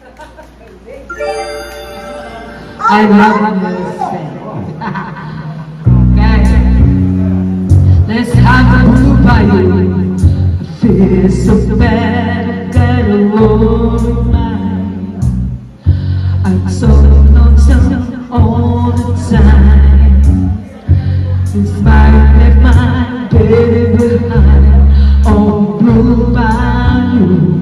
I love this thing. Okay. Let's have a blue Bayou. I feel so bad, I got a woman. I'm so lonesome all the time. This might leave my baby behind on blue Bayou.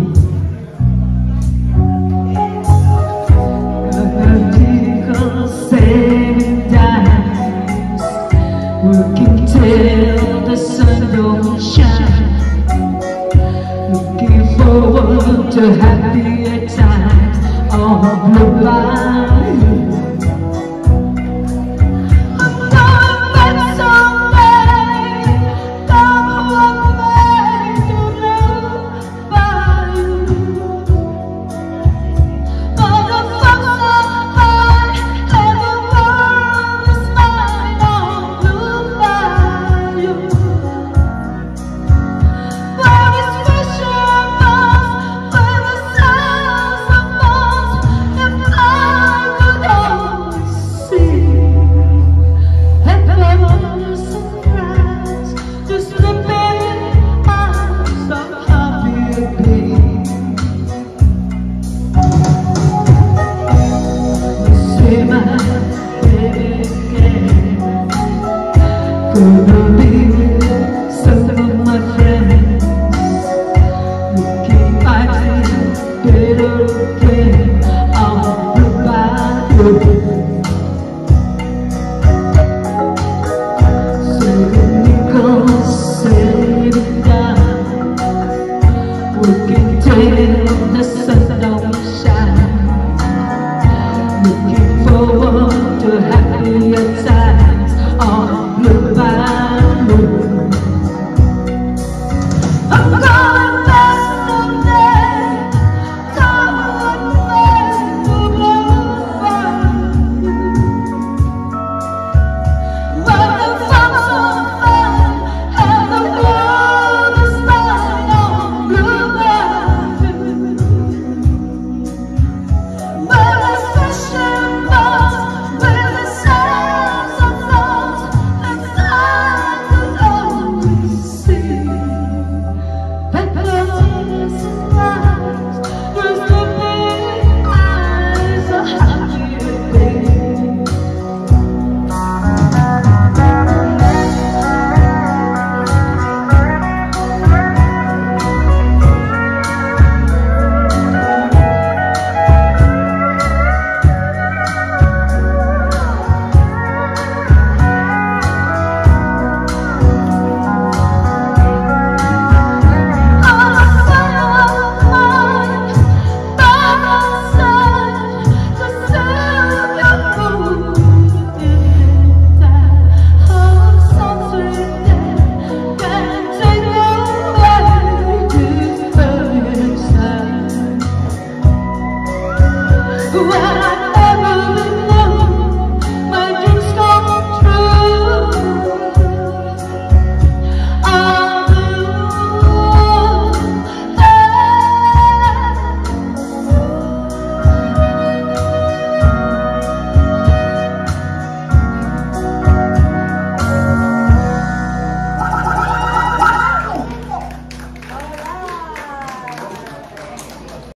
Working till the sun don't shine, looking forward to happier times on Blue Bayou. I'm going back someday, going back to Blue Bayou. All the folks are high, and the world is mine on Blue Bayou. Where it's fishing boats, where the sounds of boats, if I could only see that glorious sunrise, just slipping eyes of happier days. See my baby again. Gonna be with some of my friends. Looking, I feel better again.